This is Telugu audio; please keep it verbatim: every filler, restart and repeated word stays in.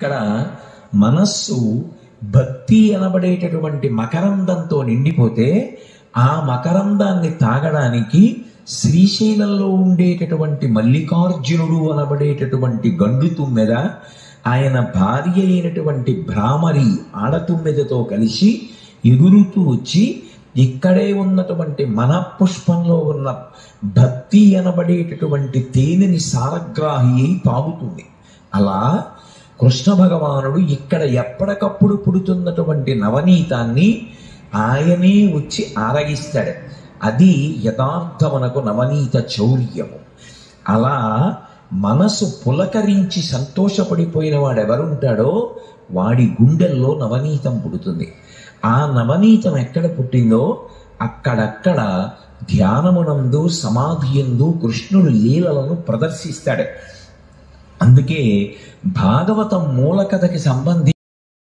ఇక్కడ మనస్సు భక్తి అనబడేటటువంటి మకరందంతో నిండిపోతే ఆ మకరందాన్ని తాగడానికి శ్రీశైలంలో ఉండేటటువంటి మల్లికార్జునుడు అనబడేటటువంటి గండు తుమ్మెద ఆయన భార్య అయినటువంటి భ్రామరి ఆడతుమ్మెదతో కలిసి ఎగురుతూ వచ్చి ఇక్కడే ఉన్నటువంటి మనఃపుష్పంలో ఉన్న భక్తి అనబడేటటువంటి తేనెని సారగ్రాహి అయి తాగుతుంది. అలా కృష్ణ భగవానుడు ఇక్కడ ఎప్పటికప్పుడు పుడుతున్నటువంటి నవనీతాన్ని ఆయనే వచ్చి ఆరగిస్తాడు. అది యథార్థమనకు నవనీత చౌర్యము. అలా మనసు పులకరించి సంతోషపడిపోయిన వాడెవరుంటాడో వాడి గుండెల్లో నవనీతం పుడుతుంది. ఆ నవనీతం ఎక్కడ పుట్టిందో అక్కడక్కడ ధ్యానమునందు సమాధియందు కృష్ణుడు లీలలను ప్రదర్శిస్తాడు. అందుకే భాగవతం మూల కథకి సంబంధించి